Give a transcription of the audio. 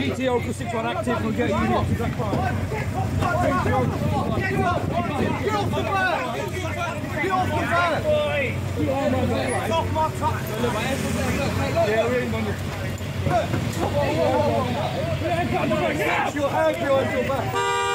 GTO plus 61 active will get you to Blackfriars. Get off the back! Get off the back! It's off my truck! Yeah, we're in London. Your hand behind your back!